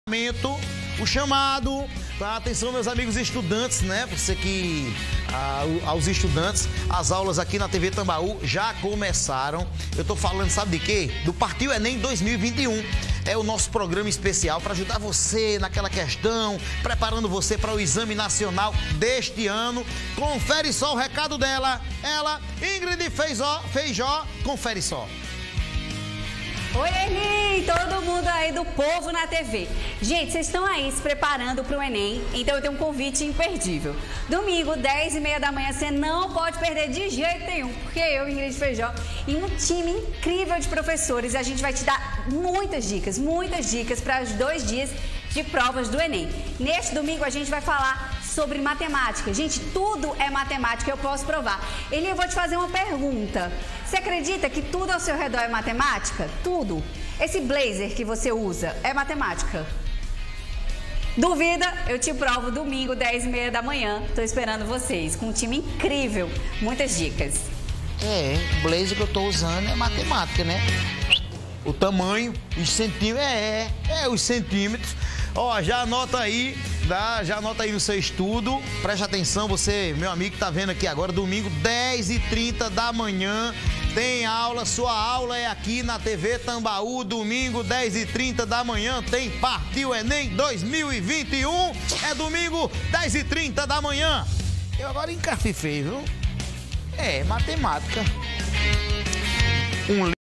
O chamado, tá? Atenção, meus amigos estudantes, né? Você que, aos estudantes, as aulas aqui na TV Tambaú já começaram. Eu tô falando, sabe de quê? Do Partiu Enem 2021. É o nosso programa especial para ajudar você naquela questão, preparando você para o Exame Nacional deste ano. Confere só o recado dela. Ela, Ingrid Feijó, confere só. Oi, Enem! Todo mundo aí do povo na TV. Gente, vocês estão aí se preparando para o Enem, então eu tenho um convite imperdível. Domingo, 10h30 da manhã, você não pode perder de jeito nenhum, porque eu, Ingrid Feijó, e um time incrível de professores, a gente vai te dar muitas dicas para os 2 dias de provas do Enem. Neste domingo, a gente vai falar sobre matemática. Gente, tudo é matemática, eu posso provar. Eli, eu vou te fazer uma pergunta. Você acredita que tudo ao seu redor é matemática? Tudo. Esse blazer que você usa é matemática? Duvida? Eu te provo domingo, 10h30 da manhã. Tô esperando vocês, com um time incrível. Muitas dicas. O blazer que eu tô usando é matemática, né? O tamanho, os centímetros, os centímetros. Ó, já anota aí, tá? Já anota aí no seu estudo. Preste atenção, você, meu amigo que tá vendo aqui agora, domingo, 10h30 da manhã, tem aula. Sua aula é aqui na TV Tambaú, domingo, 10h30 da manhã, tem Partiu Enem 2021. É domingo, 10h30 da manhã. Eu agora encafifei, viu? Matemática.